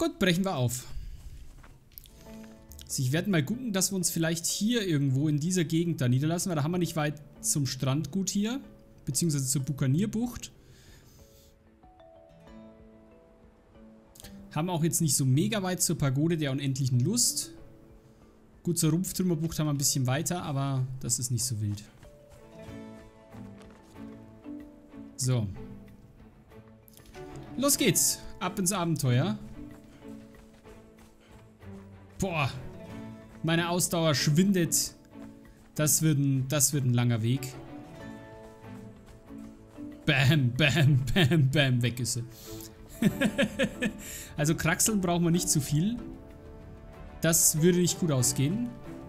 Gut, brechen wir auf. Also ich werde mal gucken, dass wir uns vielleicht hier irgendwo in dieser Gegend da niederlassen, weil da haben wir nicht weit zum Strandgut hier, beziehungsweise zur Bukanierbucht. Haben auch jetzt nicht so mega weit zur Pagode der unendlichen Lust. Gut, zur Rumpftrümmerbucht haben wir ein bisschen weiter, aber das ist nicht so wild. So. Los geht's. Ab ins Abenteuer. Boah. Meine Ausdauer schwindet. Das wird ein langer Weg. Bam, bam, bam, bam. Weg ist sie. Also kraxeln brauchen wir nicht zu viel. Das würde nicht gut ausgehen.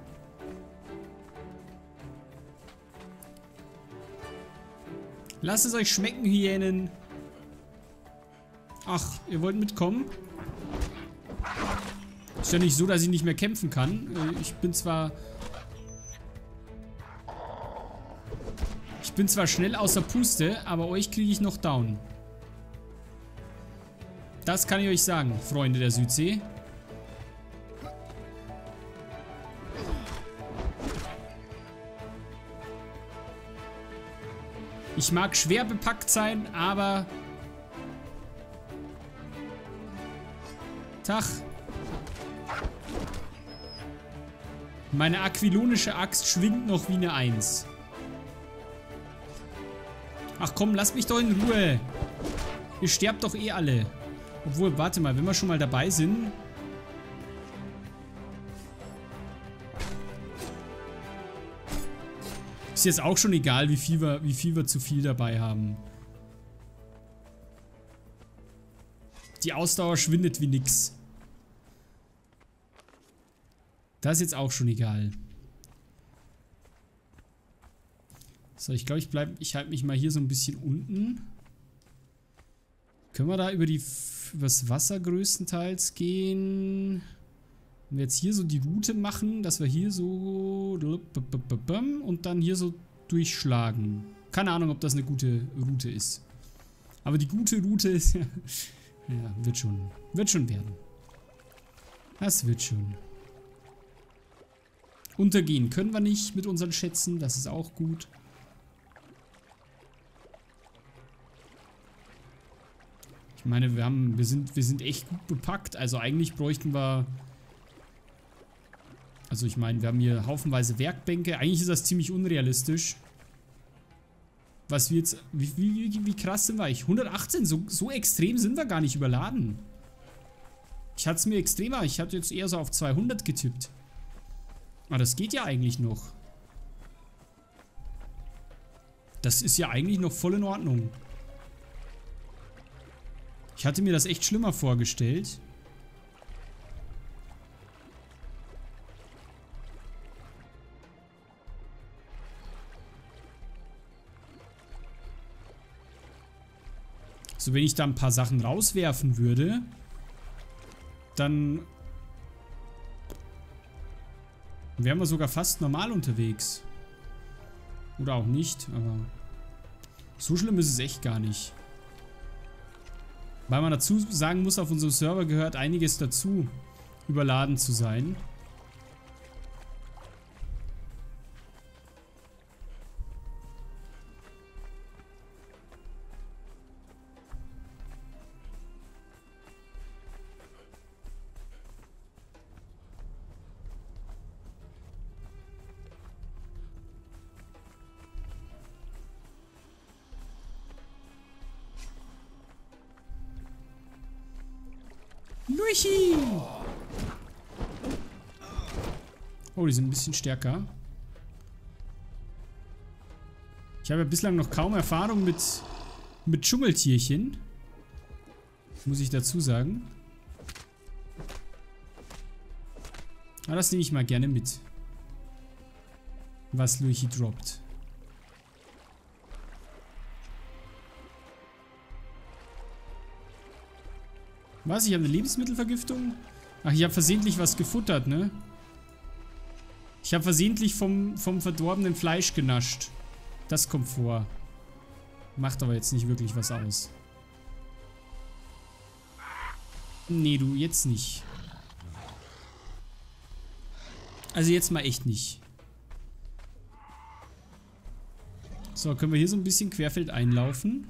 Lasst es euch schmecken, Hyänen. Ach, ihr wollt mitkommen? Ist ja nicht so, dass ich nicht mehr kämpfen kann. Ich bin zwar schnell außer Puste, aber euch kriege ich noch down. Das kann ich euch sagen, Freunde der Südsee. Ich mag schwer bepackt sein, aber... Tag. Meine aquilonische Axt schwingt noch wie eine 1. Ach komm, lasst mich doch in Ruhe. Ihr sterbt doch eh alle. Obwohl, warte mal, wenn wir schon mal dabei sind... Ist jetzt auch schon egal, wie viel wir zu viel dabei haben. Die Ausdauer schwindet wie nix. Das ist jetzt auch schon egal. So, ich glaube, ich halte mich mal hier so ein bisschen unten. Können wir da übers Wasser größtenteils gehen? Wenn wir jetzt hier so die Route machen, dass wir hier so und dann hier so durchschlagen. Keine Ahnung, ob das eine gute Route ist. Aber die gute Route ist... ja, wird schon werden. Das wird schon. Untergehen können wir nicht mit unseren Schätzen. Das ist auch gut. Ich meine, wir sind echt gut bepackt. Also eigentlich bräuchten wir... Also ich meine, wir haben hier haufenweise Werkbänke. Eigentlich ist das ziemlich unrealistisch. Was wir jetzt... Wie krass sind wir eigentlich? 118, so extrem sind wir gar nicht überladen. Ich hatte es mir extremer. Ich hatte jetzt eher so auf 200 getippt. Aber das geht ja eigentlich noch. Das ist ja eigentlich noch voll in Ordnung. Ich hatte mir das echt schlimmer vorgestellt. So, wenn ich da ein paar Sachen rauswerfen würde, dann wären wir sogar fast normal unterwegs. Oder auch nicht, aber so schlimm ist es echt gar nicht. Weil man dazu sagen muss, auf unserem Server gehört einiges dazu, überladen zu sein. Luigi! Oh, die sind ein bisschen stärker. Ich habe ja bislang noch kaum Erfahrung mit Dschungeltierchen. Muss ich dazu sagen. Aber das nehme ich mal gerne mit. Was Luigi droppt. Was? Ich habe eine Lebensmittelvergiftung? Ach, ich habe versehentlich was gefuttert, ne? Ich habe versehentlich vom verdorbenen Fleisch genascht. Das kommt vor. Macht aber jetzt nicht wirklich was aus. Nee, du, jetzt nicht. Also jetzt mal echt nicht. So, können wir hier so ein bisschen querfeld einlaufen.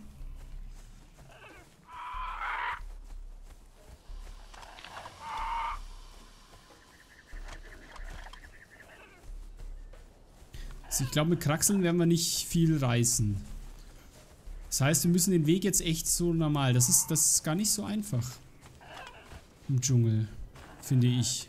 Also ich glaube, mit Kraxeln werden wir nicht viel reißen. Das heißt, wir müssen den Weg jetzt echt so normal. Das ist gar nicht so einfach. Im Dschungel, finde ich.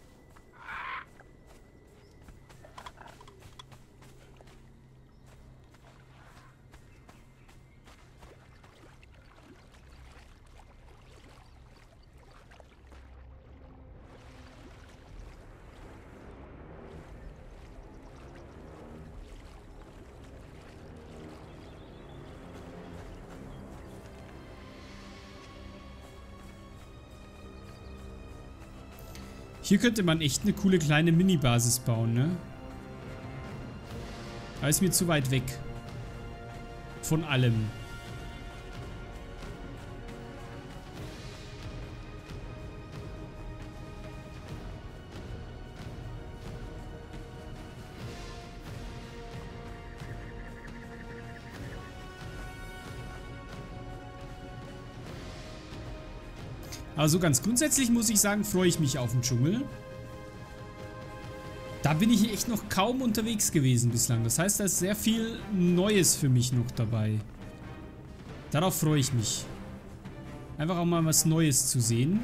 Hier könnte man echt eine coole kleine Mini-Basis bauen, ne? Aber ist mir zu weit weg. Von allem. Also ganz grundsätzlich muss ich sagen, freue ich mich auf den Dschungel. Da bin ich echt noch kaum unterwegs gewesen bislang. Das heißt, da ist sehr viel Neues für mich noch dabei. Darauf freue ich mich. Einfach auch mal was Neues zu sehen.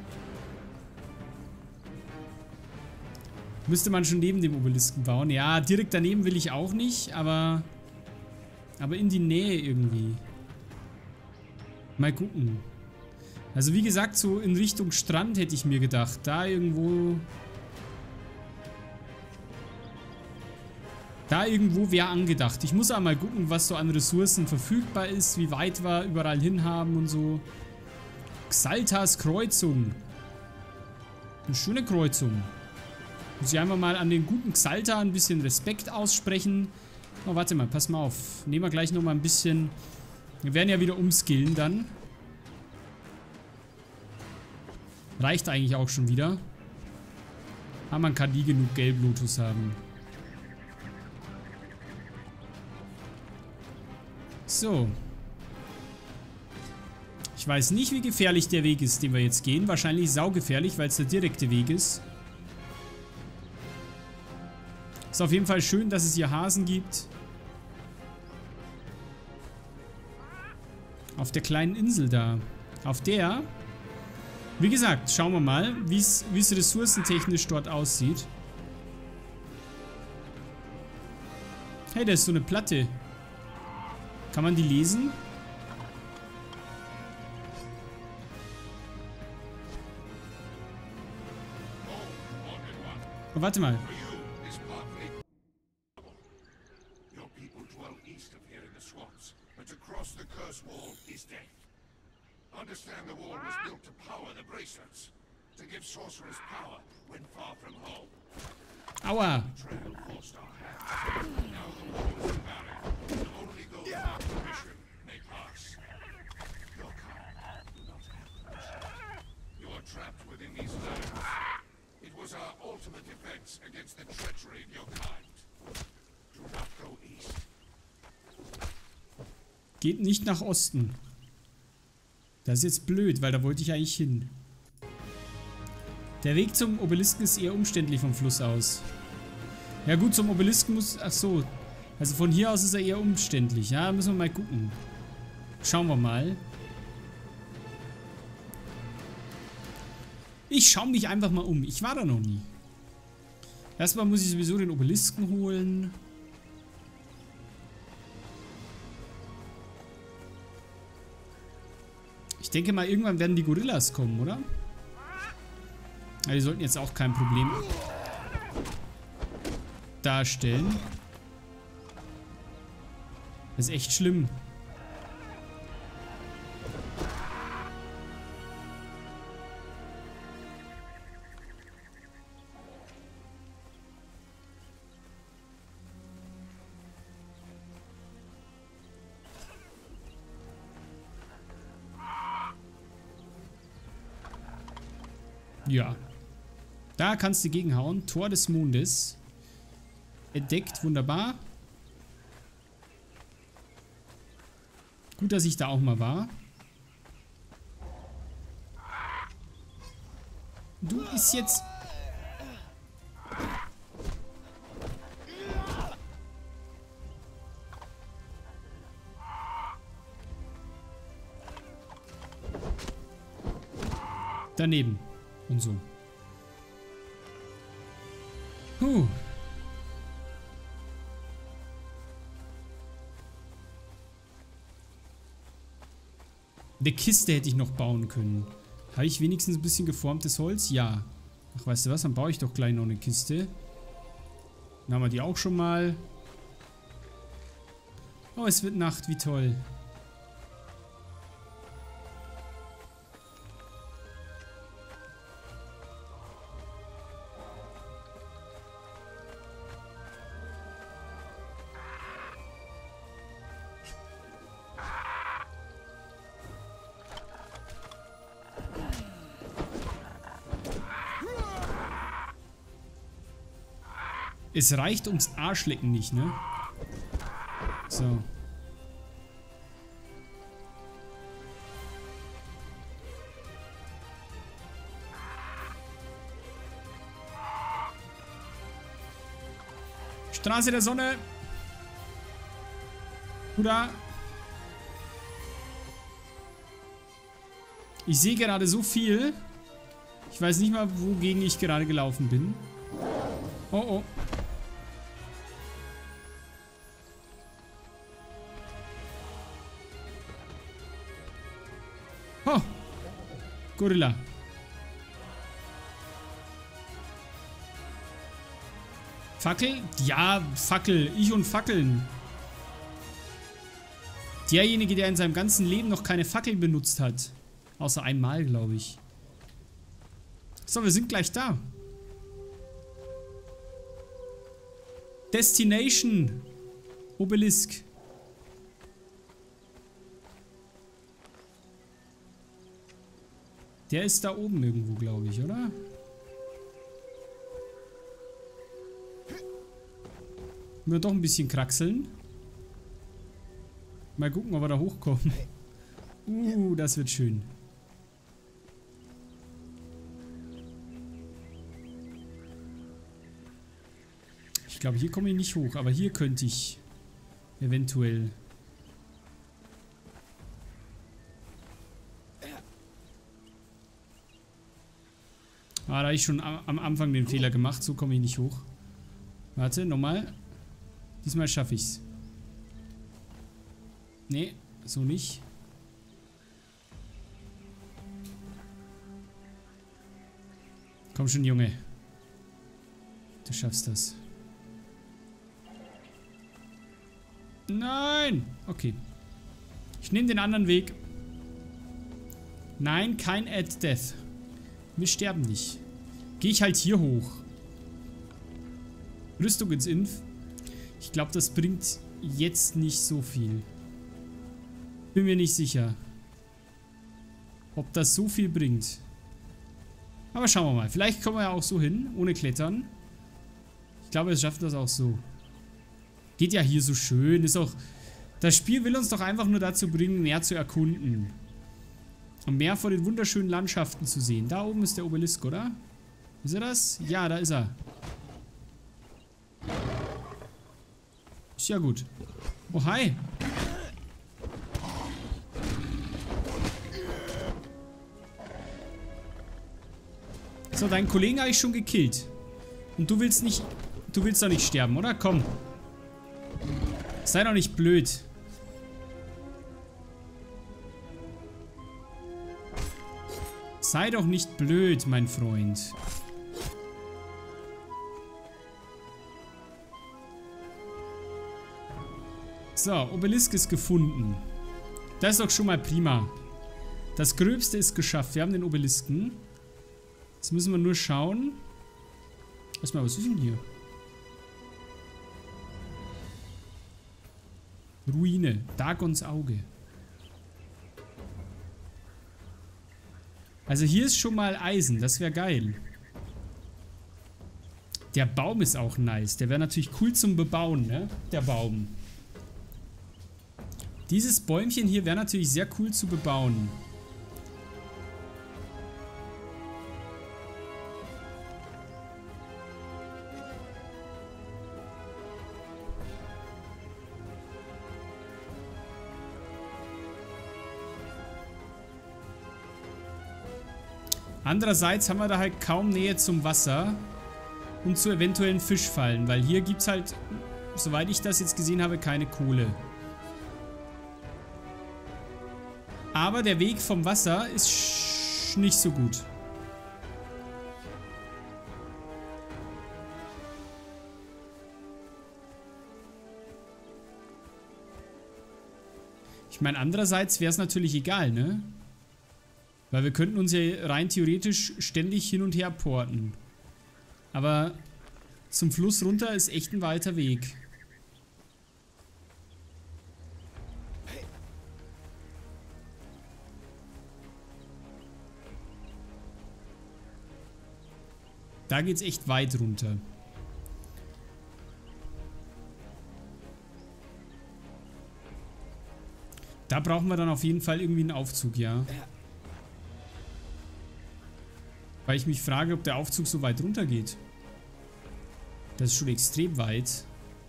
Müsste man schon neben dem Obelisken bauen. Ja, direkt daneben will ich auch nicht, aber in die Nähe irgendwie. Mal gucken. Also wie gesagt, so in Richtung Strand hätte ich mir gedacht. Da irgendwo... Da irgendwo wäre angedacht. Ich muss auch mal gucken, was so an Ressourcen verfügbar ist, wie weit wir überall hin haben und so. Xaltas Kreuzung. Eine schöne Kreuzung. Muss ich einfach mal an den guten Xalta ein bisschen Respekt aussprechen. Oh, warte mal, pass mal auf. Nehmen wir gleich nochmal ein bisschen... Wir werden ja wieder umskillen dann. Reicht eigentlich auch schon wieder. Aber man kann nie genug Gelb-Lotus haben. So. Ich weiß nicht, wie gefährlich der Weg ist, den wir jetzt gehen. Wahrscheinlich saugefährlich, weil es der direkte Weg ist. Ist auf jeden Fall schön, dass es hier Hasen gibt. Auf der kleinen Insel da. Auf der... Wie gesagt, schauen wir mal, wie es ressourcentechnisch dort aussieht. Hey, da ist so eine Platte. Kann man die lesen? Oh, warte mal. Understand the wall was built to power the bracelets, to give sorcerers power when far from home. Aua. Trail forced our hands. Now the wall is invalid, and only those with permission may pass. Your kind do not have permission. You are trapped within these lands. It was our ultimate defense against the treachery of your kind. Do not go east. Geht nicht nach Osten. Das ist jetzt blöd, weil da wollte ich eigentlich hin. Der Weg zum Obelisken ist eher umständlich vom Fluss aus. Ja gut, zum Obelisken muss... Ach so. Also von hier aus ist er eher umständlich. Ja, müssen wir mal gucken. Schauen wir mal. Ich schaue mich einfach mal um. Ich war da noch nie. Erstmal muss ich sowieso den Obelisken holen. Ich denke mal, irgendwann werden die Gorillas kommen, oder? Ja, die sollten jetzt auch kein Problem darstellen. Das ist echt schlimm. Ja. Da kannst du gegenhauen. Tor des Mondes. Entdeckt, wunderbar. Gut, dass ich da auch mal war. Du bist jetzt... daneben. Und so. Eine Kiste hätte ich noch bauen können. Habe ich wenigstens ein bisschen geformtes Holz? Ja. Ach, weißt du was? Dann baue ich doch gleich noch eine Kiste. Dann haben wir die auch schon mal. Oh, es wird Nacht. Wie toll. Es reicht ums Arschlecken nicht, ne? So. Straße der Sonne. Oder? Ich sehe gerade so viel. Ich weiß nicht mal, wogegen ich gerade gelaufen bin. Oh, oh. Oh. Gorilla. Fackel? Ja, Fackel. Ich und Fackeln. Derjenige, der in seinem ganzen Leben noch keine Fackel benutzt hat. Außer einmal, glaube ich. So, wir sind gleich da. Destination. Obelisk. Der ist da oben irgendwo, glaube ich, oder? Nur doch ein bisschen kraxeln. Mal gucken, ob wir da hochkommen. Das wird schön. Ich glaube, hier komme ich nicht hoch, aber hier könnte ich eventuell. Ah, da habe ich schon am Anfang den Fehler gemacht. So komme ich nicht hoch. Warte, nochmal. Diesmal schaffe ich's. Nee, so nicht. Komm schon, Junge. Du schaffst das. Nein! Okay. Ich nehme den anderen Weg. Nein, kein Add Death. Wir sterben nicht. Gehe ich halt hier hoch. Rüstung ins Inf. Ich glaube, das bringt jetzt nicht so viel. Bin mir nicht sicher, ob das so viel bringt. Aber schauen wir mal. Vielleicht kommen wir ja auch so hin, ohne Klettern. Ich glaube, es schafft das auch so. Geht ja hier so schön. Ist auch. Das Spiel will uns doch einfach nur dazu bringen, mehr zu erkunden. Und mehr von den wunderschönen Landschaften zu sehen. Da oben ist der Obelisk, oder? Ist er das? Ja, da ist er. Ist ja gut. Oh, hi. So, deinen Kollegen habe ich schon gekillt. Und du willst nicht... Du willst doch nicht sterben, oder? Komm. Sei doch nicht blöd. Sei doch nicht blöd, mein Freund. So, Obelisk ist gefunden. Das ist doch schon mal prima. Das Gröbste ist geschafft. Wir haben den Obelisken. Jetzt müssen wir nur schauen. Erstmal, was ist denn hier? Ruine. Dagons Auge. Also hier ist schon mal Eisen. Das wäre geil. Der Baum ist auch nice. Der wäre natürlich cool zum Bebauen, ne? Der Baum. Dieses Bäumchen hier wäre natürlich sehr cool zu bebauen. Andererseits haben wir da halt kaum Nähe zum Wasser und zu eventuellen Fischfallen, weil hier gibt es halt, soweit ich das jetzt gesehen habe, keine Kohle. Aber der Weg vom Wasser ist nicht so gut. Ich meine, andererseits wäre es natürlich egal, ne? Weil wir könnten uns ja rein theoretisch ständig hin und her porten. Aber zum Fluss runter ist echt ein weiter Weg. Da geht's echt weit runter. Da brauchen wir dann auf jeden Fall irgendwie einen Aufzug, ja. Weil ich mich frage, ob der Aufzug so weit runter geht. Das ist schon extrem weit.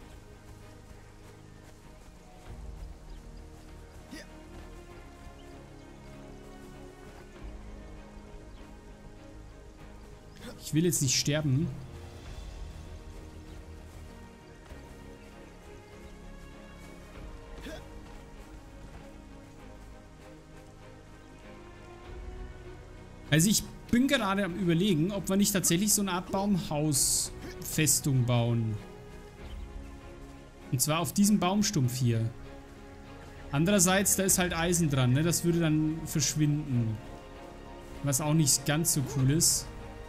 Ich will jetzt nicht sterben. Also ich bin gerade am Überlegen, ob wir nicht tatsächlich so eine Art Baumhausfestung bauen. Und zwar auf diesem Baumstumpf hier. Andererseits, da ist halt Eisen dran, ne? Das würde dann verschwinden. Was auch nicht ganz so cool ist.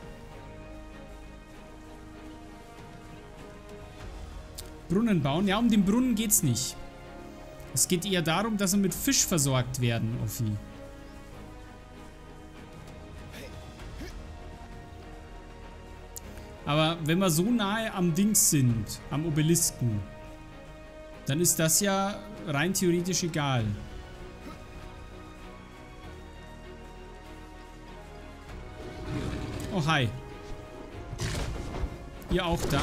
Brunnen bauen? Ja, um den Brunnen geht's nicht. Es geht eher darum, dass wir mit Fisch versorgt werden, Offi. Aber wenn wir so nahe am Dings sind, am Obelisken, dann ist das ja rein theoretisch egal. Oh, hi. Ihr auch da?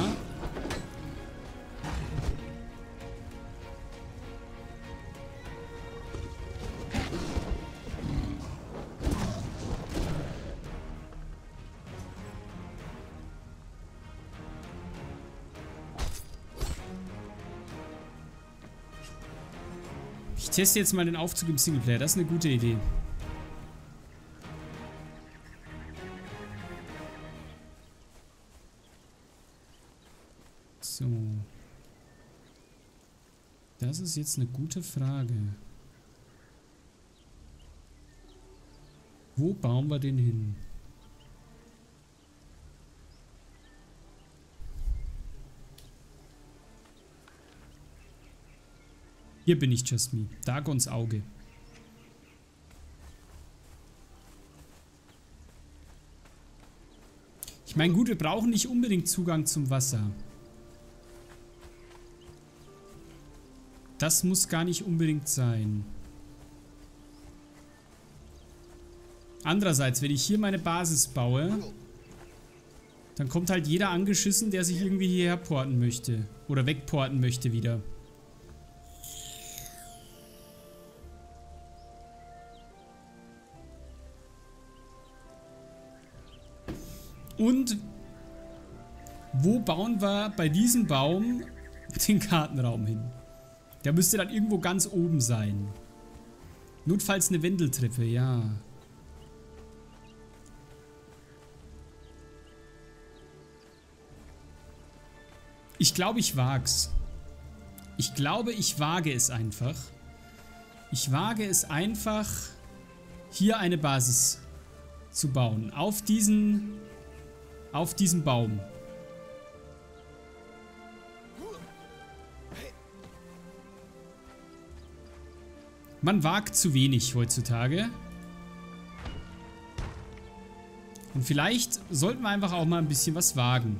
Ich teste jetzt mal den Aufzug im Singleplayer. Das ist eine gute Idee. So. Das ist jetzt eine gute Frage. Wo bauen wir den hin? Hier bin ich, Jasmine. Dagons Auge. Ich meine, gut, wir brauchen nicht unbedingt Zugang zum Wasser. Das muss gar nicht unbedingt sein. Andererseits, wenn ich hier meine Basis baue, dann kommt halt jeder angeschissen, der sich irgendwie hierher porten möchte. Oder wegporten möchte wieder. Und wo bauen wir bei diesem Baum den Kartenraum hin? Der müsste dann irgendwo ganz oben sein. Notfalls eine Wendeltreppe, ja. Ich glaube, ich wag's. Ich glaube, ich wage es einfach. Ich wage es einfach, hier eine Basis zu bauen. Auf diesen Baum. Man wagt zu wenig heutzutage. Und vielleicht sollten wir einfach auch mal ein bisschen was wagen.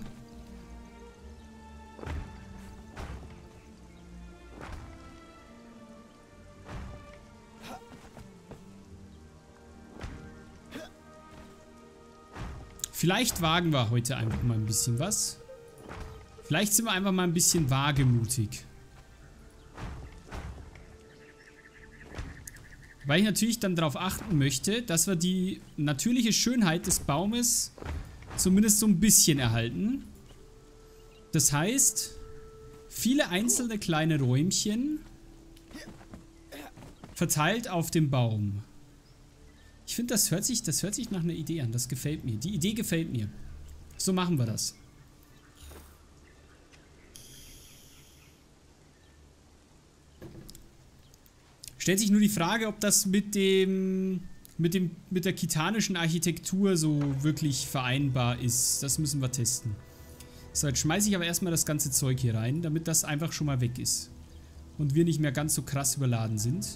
Vielleicht wagen wir heute einfach mal ein bisschen was. Vielleicht sind wir einfach mal ein bisschen wagemutig. Weil ich natürlich dann darauf achten möchte, dass wir die natürliche Schönheit des Baumes zumindest so ein bisschen erhalten. Das heißt, viele einzelne kleine Räumchen verteilt auf dem Baum. Ich finde, das hört sich nach einer Idee an. Das gefällt mir. Die Idee gefällt mir. So machen wir das. Stellt sich nur die Frage, ob das mit der kitanischen Architektur so wirklich vereinbar ist. Das müssen wir testen. So, jetzt schmeiße ich aber erstmal das ganze Zeug hier rein, damit das einfach schon mal weg ist. Und wir nicht mehr ganz so krass überladen sind.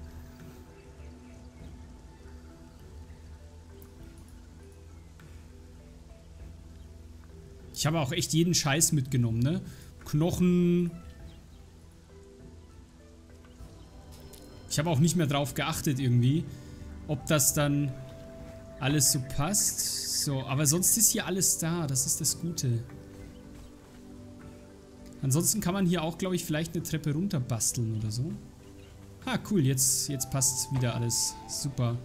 Ich habe auch echt jeden Scheiß mitgenommen, ne? Knochen. Ich habe auch nicht mehr drauf geachtet irgendwie, ob das dann alles so passt. So, aber sonst ist hier alles da. Das ist das Gute. Ansonsten kann man hier auch, glaube ich, vielleicht eine Treppe runter basteln oder so. Ah, cool. Jetzt passt wieder alles. Super.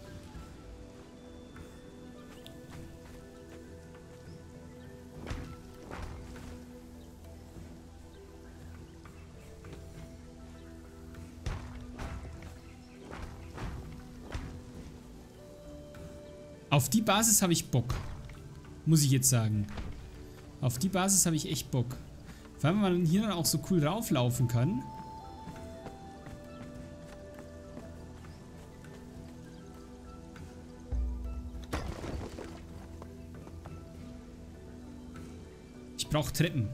Auf die Basis habe ich Bock. Muss ich jetzt sagen. Auf die Basis habe ich echt Bock. Vor allem, weil man hier dann auch so cool rauflaufen kann. Ich brauche Treppen.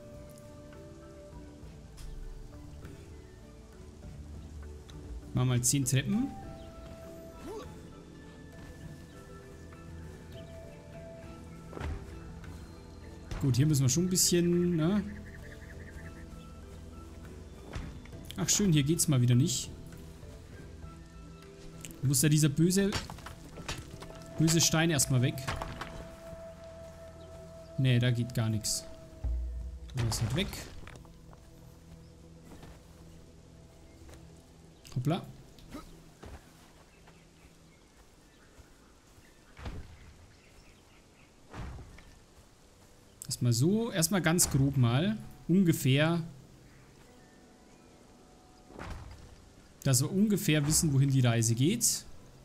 Mach mal 10 Treppen. Gut, hier müssen wir schon ein bisschen, ne? Ach schön, hier geht's mal wieder nicht. Muss ja dieser böse Stein erstmal weg. Nee, da geht gar nichts. Der ist halt weg. Hoppla. Erstmal so, erstmal ganz grob mal. Ungefähr. Dass wir ungefähr wissen, wohin die Reise geht.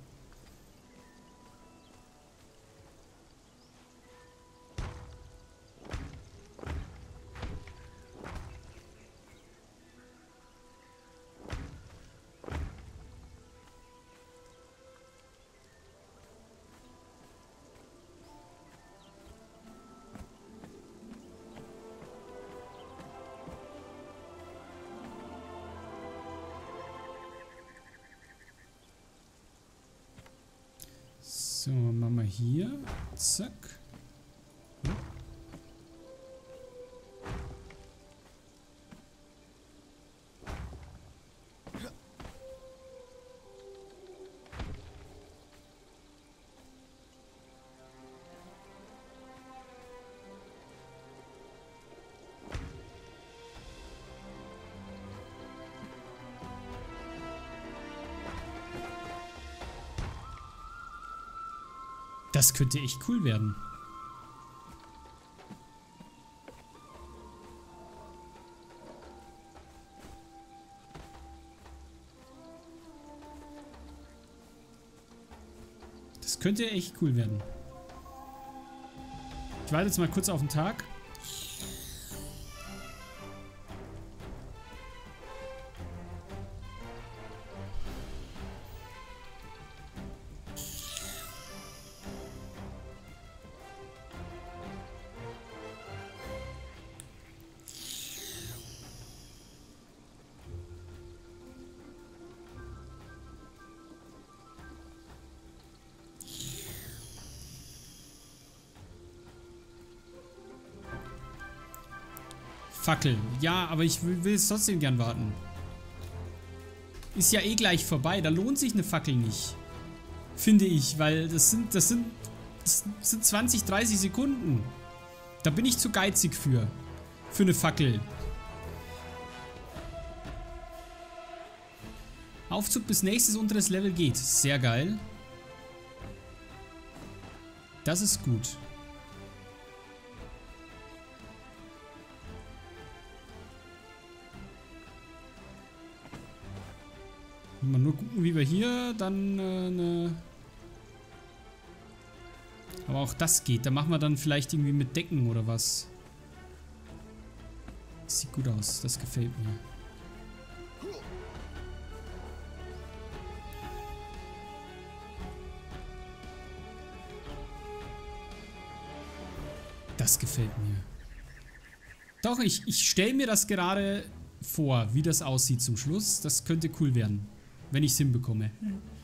So, machen wir hier. Zack. Das könnte echt cool werden. Das könnte echt cool werden. Ich warte jetzt mal kurz auf den Tag. Fackel. Ja, aber ich will es trotzdem gern warten. Ist ja eh gleich vorbei. Da lohnt sich eine Fackel nicht. Finde ich, weil das sind 20, 30 Sekunden. Da bin ich zu geizig für. Für eine Fackel. Aufzug bis nächstes unteres Level geht. Sehr geil. Das ist gut. Mal nur gucken, wie wir hier dann eine... Aber auch das geht. Da machen wir dann vielleicht irgendwie mit Decken oder was. Das sieht gut aus. Das gefällt mir. Das gefällt mir. Doch, ich stelle mir das gerade vor, wie das aussieht zum Schluss. Das könnte cool werden, wenn ich es hinbekomme.